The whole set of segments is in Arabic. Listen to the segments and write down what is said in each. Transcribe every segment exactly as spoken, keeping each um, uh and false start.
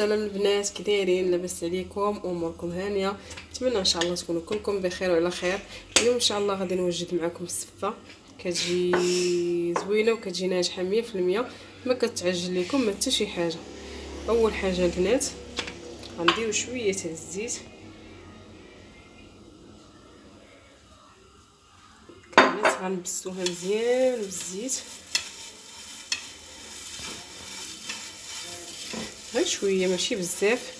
السلام البنات، كي دايرين؟ لاباس عليكم؟ اموركم هانيه؟ نتمنى ان شاء الله تكونوا كلكم بخير وعلى خير. اليوم ان شاء الله غادي نوجد معكم السفه، كتجي زوينه وكتجي ناجحه مية في المية، ما كتعجل لكم ما حتى شي حاجه. اول حاجه البنات غنديروا شويه تاع الزيت، البنات غنبسوها مزيان بالزيت، غير شويه ماشي بزاف.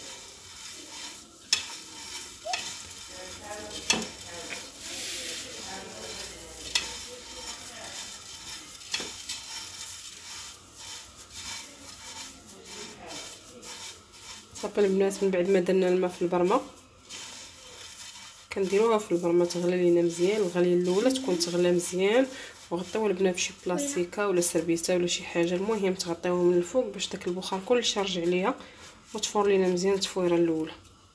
صافي البنات، من بعد ما درنا الماء في البرمه كنديروها في البرمه تغلي لينا مزيان. الغليه الاولى تكون تغلى مزيان، وغطيوها البنات بشي بلاستيكه ولا سربيته ولا شي حاجه، المهم تغطيوها من الفوق باش داك البخار كلشي يرجع ليها وتفور لينا مزيان التفويره الاولى.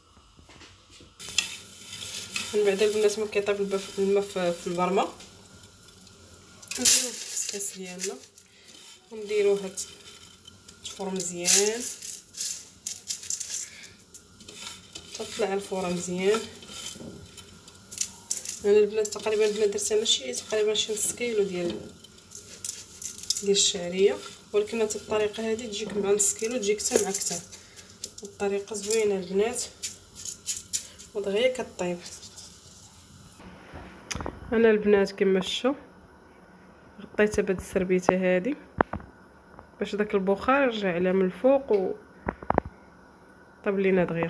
من بعد البنات ما كيطيب الماء في البرمه نديروه في الكسكاس ديالنا ونديروها تفور مزيان، تطلع الفوره مزيان. انا البنات تقريبا البنات درت انا شي تقريبا شي نص كيلو ديال ديال الشعريه، ولكن هاد الطريقه هذه تجيك مع نص كيلو، تجيك حتى مع كثر. الطريقه زوينه البنات ودغيا كطيب. انا البنات كما شفتوا غطيتها بهاد السربيته هذه باش داك البخار يرجع عليها من الفوق و طاب لينا دغيا.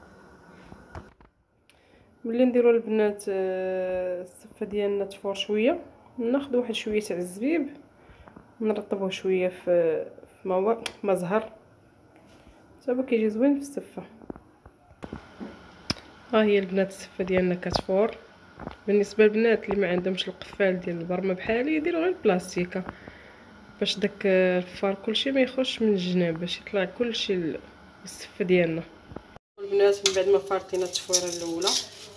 ملي نديروا البنات السفه ديالنا تفور شويه، ناخذ واحد شويه تاع الزبيب نرطبوه شويه في في ما ما زهر صافي كيجي زوين في السفه. ها هي البنات السفه ديالنا كتفور. بالنسبه للبنات اللي ما عندهمش القفال ديال البرمه بحالي يديروا غير بلاستيكه باش داك الفار كلشي ما يخرجش من الجناب، باش يطلع كلشي السفه ديالنا. البنات من بعد ما فارطينا التفويره الاولى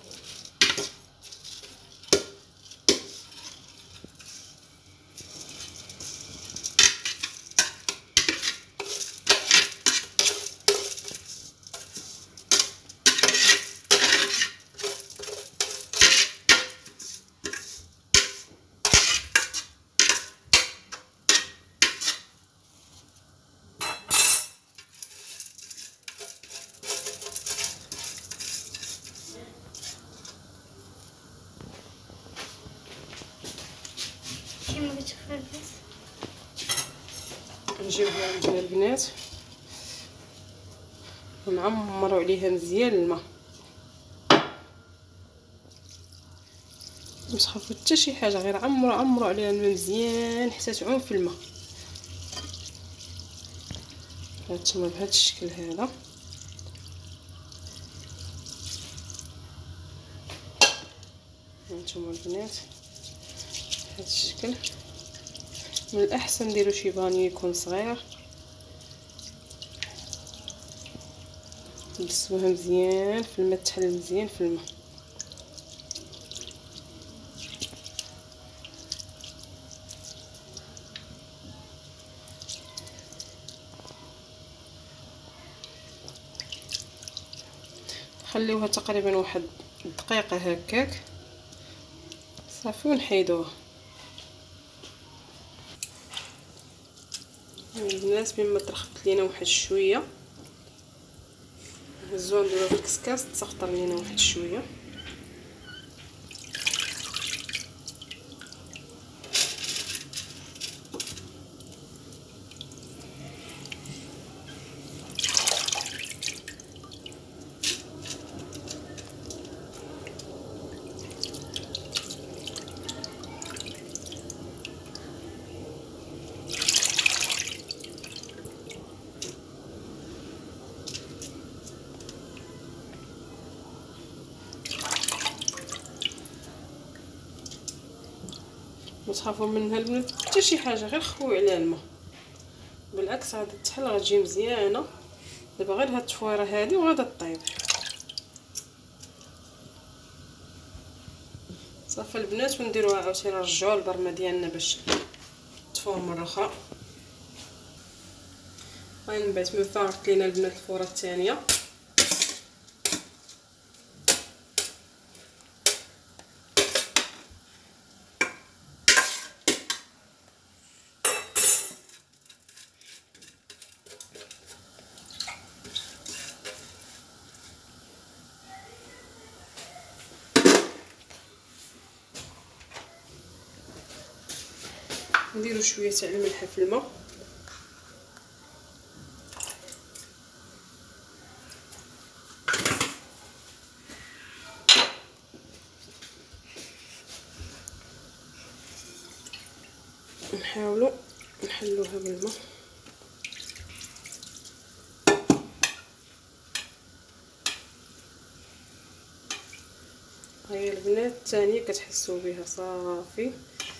نجيبوها عندنا البنات ونعمروا عليها مزيان الماء، مش خافوا حتى شي حاجه، غير عمروا عمروا عليها الماء مزيان حتى تعوم في الماء. هانتوما بهذا الشكل هذا. هانتوما البنات بهذا الشكل. من الاحسن نديروا شي بانيو يكون صغير، نبسوها مزيان في الماء، تحل مزيان في الماء. خليوها تقريبا واحد دقيقه هكاك صافي ونحيدوها. البنات مما ترخبت لينا واحد شويه نهزوها نديروها في الكسكاس تسخطر لينا واحد شويه. متخافوا منها البنات حتى شي حاجه، غير خوي على الماء، بالعكس غادي تحل غتجي مزيانه. دابا غير هاد التفويره هذه وغادا طيب. صافي البنات ونديروها عاوتاني نرجعوها للبرمه ديالنا باش تفور مره اخرى. سخان. من بعد ما فارقت لينا البنات الفوره الثانيه، نديرو شويه تاع الملح في الماء. نحاولوا نحلوها بالماء. هاي البنات الثانيه كتحسوا بها صافي.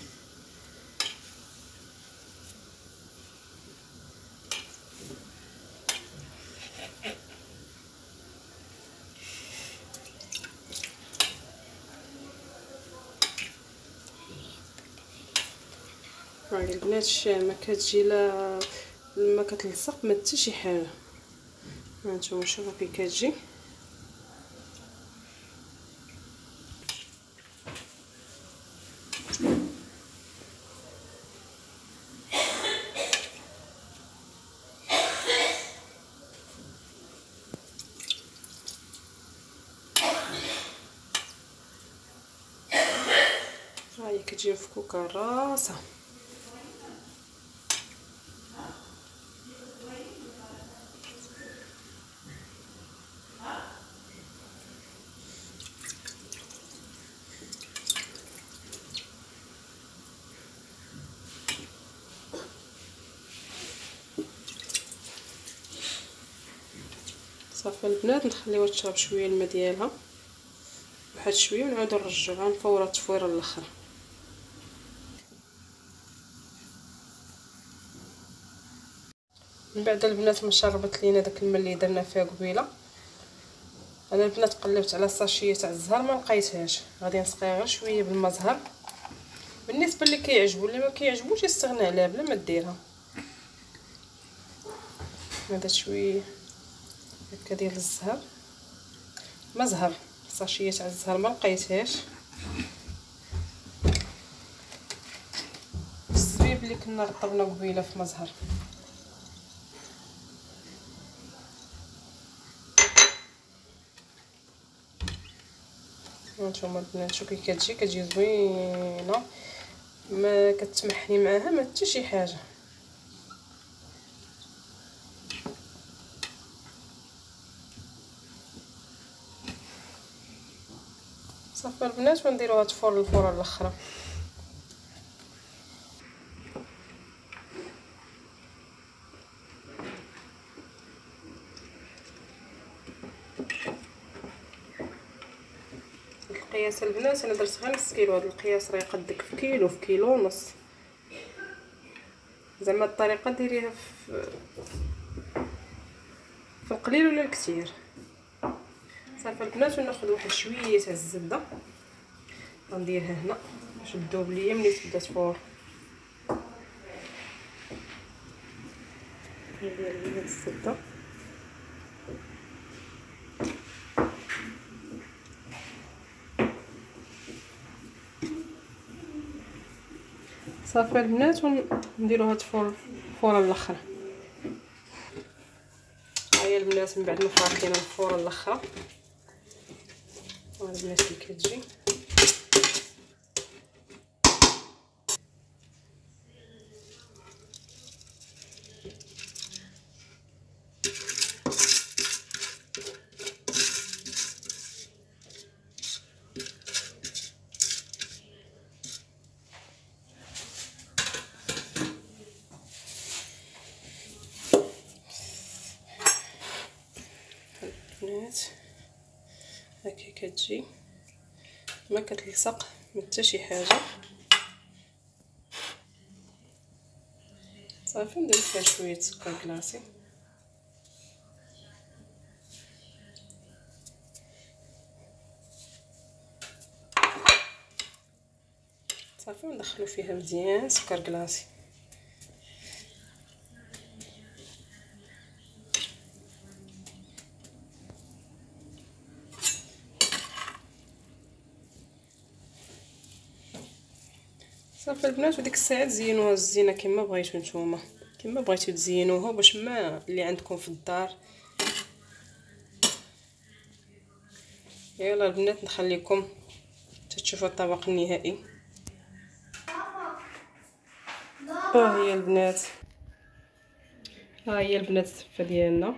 هاي البنات الشامه كتجي لا لما كتلصق ما حتى شي حاجه. هانتوما شوفوا كي كتجي. هاي كتجي مفكوكه راسها. صافي البنات نخليوها تشرب شويه الماء ديالها واحد شويه ونعاودو نرجعوها نفورها التفويره الاخرى. من بعد البنات ما شربت لينا داك الماء اللي درنا فيها قبيله. انا البنات قلبت على الساشيه تاع الزهر ما لقيتهاش، غادي نسقيها غير شويه بالماء زهر. بالنسبه اللي كيعجبو اللي ما كيعجبوش يستغنى عليها بلا ما ديرها. هذا شويه هكا ديال الزهر، ما زهر الساشيه تاع الزهر ما لقيتهاش. الزبيب اللي كنا رطبنا قبيله في مزهر. هانتوما البنات شوفوا كي كتجي كتجي زوينه، ما كتمحني معاها ما حتى شي حاجه. صافي البنات ونديروها تفور الفوره الاخرى. القياس البنات انا درت غير نص كيلو. هذا القياس راه يقدك في كيلو في كيلو ونص. زعما الطريقه ديريها في في القليل ولا الكثير. صافي البنات وناخذ واحد شويه تاع الزبده غنديرها هنا باش تذوب ليا ملي تبدا تفور. ندير هاد الزبده صافي البنات ونديروها تفور الفوره الاخرى. هاهي البنات من بعد ما فرقت لينا الفوره الاخرى. ها البنات كي كتجي البنات هكا كتجي ما كتلصق ما حتى شي حاجه. صافي ندير فيها شويه سكر كلاصي. صافي وندخلو فيها مزيان سكر كلاصي. صافي البنات، وديك الساعه تزينوها الزينه كما بغيتو نتوما، كما بغيتو تزينوها باش ما اللي عندكم في الدار. يلا البنات نخليكم تشوفوا الطبق النهائي. ها هي البنات، ها هي البنات السفه ديالنا.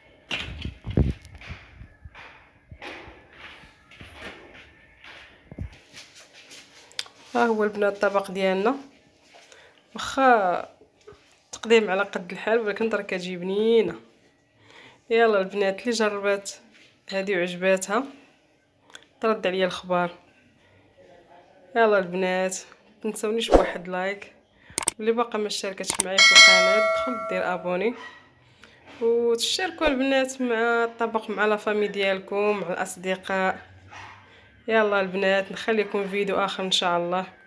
ها هو البنات الطبق ديالنا، واخا تقديم على قد الحال ولكن راه كتجي بنينه. يلا البنات اللي جربات هذه وعجباتها ترد عليا الخبار. يلا البنات متنسونيش بواحد لايك، واللي باقا ما اشتركتش معايا في القناه دخل دير ابوني، وتشاركوا البنات مع الطبق مع لا فامي ديالكم مع الاصدقاء. يلا البنات نخليكم فيديو اخر ان شاء الله.